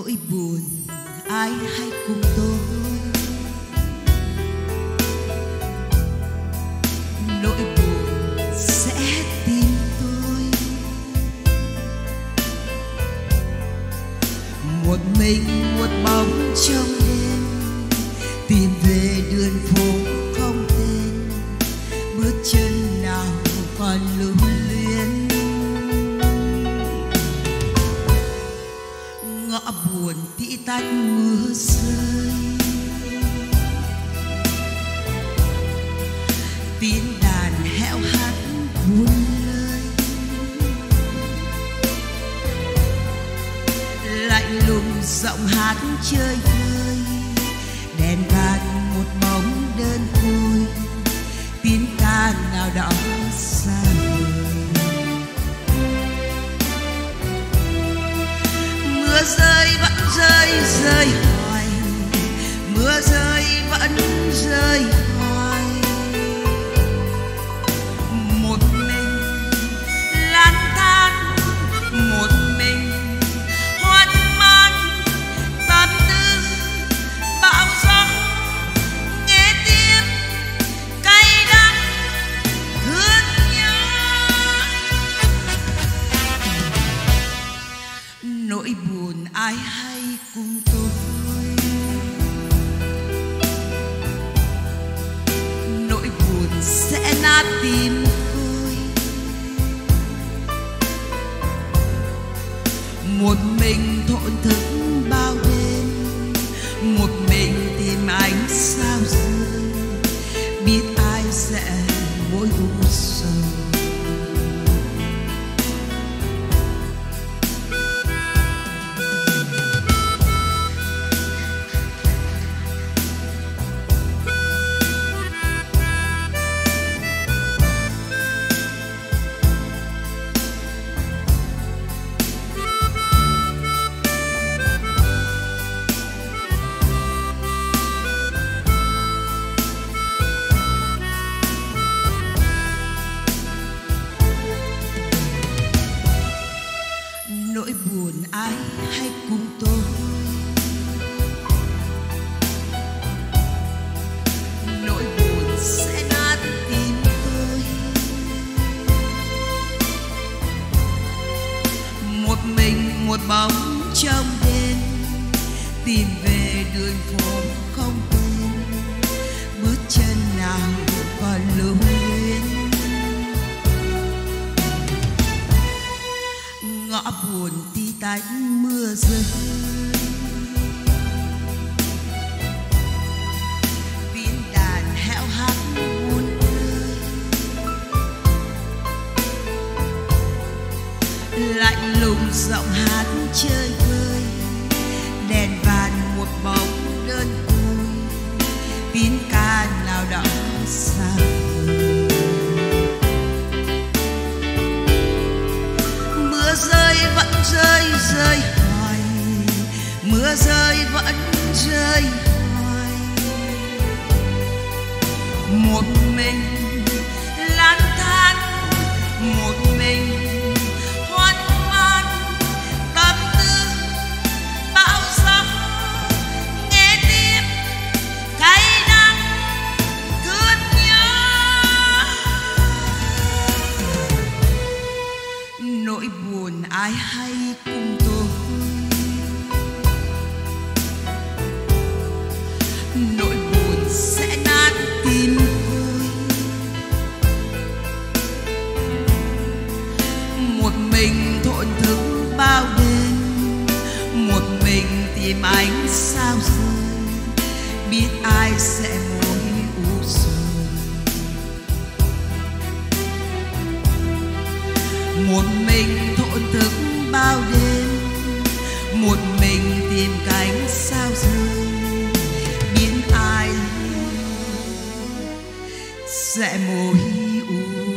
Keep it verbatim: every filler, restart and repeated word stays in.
nỗi buồn ai hay cùng tôi, nỗi buồn sẽ tìm tôi. Một mình một bóng trong đêm, tìm về đường phố không tên, bước chân nào còn lưu luyến. Ngõ buồn tĩ tách mưa rơi, tiếng đàn hẹo hắt buồn lời, lạnh lùng giọng hát chơi vơi, đèn vàng một bóng đơn côi, tiếng ca nào đó xa vời. Mưa rơi vẫn rơi rơi hoài, mưa rơi vẫn rơi hoài. Một mình lang thang, một mình hoang mang, tâm tư bão gió nghe tiếng cay đắng thương nhớ. Nỗi buồn ai hay cùng tôi, nỗi buồn sẽ nát tim tôi. Một mình thổn thức bao đêm, một mình tìm ánh sao rơi, biết ai sẽ mỗi u sầu. Nỗi buồn ai hay cùng tôi, nỗi buồn sẽ nát tim tôi. Một mình một bóng trong đêm, tìm về đường phố không tên, bước chân nào còn lưu luyến. Ngõ buồn tí tách mưa rơi, tiếng đàn hẹo hắt buồn lời, lạnh lùng giọng hát chơi vơi, đèn vàng một bóng đơn côi, tiếng ca nào đó xa vời. Mưa rơi vẫn rơi rơi hoài, mưa rơi vẫn rơi hoài. Một mình lang thang, một mình hoang mang, tâm tư bão gió nghe tiếng cay đắng thương nhớ. Nỗi buồn ai hay cùng tôi, nỗi buồn sẽ nát tim tôi. Một mình thổn thức bao đêm, một mình tìm ánh sao rơi, biết ai sẽ mỗi u sầu. Một mình thổn thức bao đêm, một mình tìm cánh sao rơi, biết ai sẽ mỗi u